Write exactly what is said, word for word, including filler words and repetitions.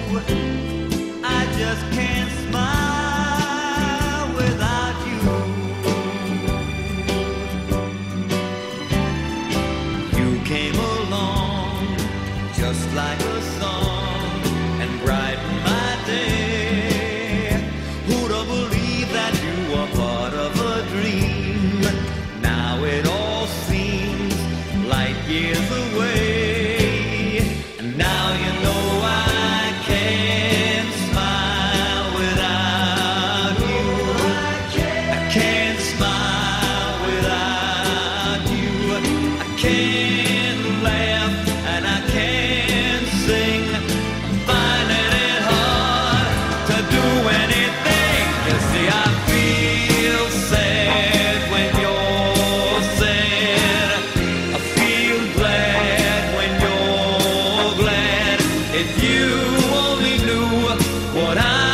I just can't smile without you. You came along just like a song and brightened my day. Who'd have believed that you were part of a dream? Now it all seems light years away, and now you know I can't smile without you. I can't smile without you. I can't laugh and I can't sing. I'm finding it hard to do anything. You see, I feel sad when you're sad. I feel glad when you're glad. If you only knew what I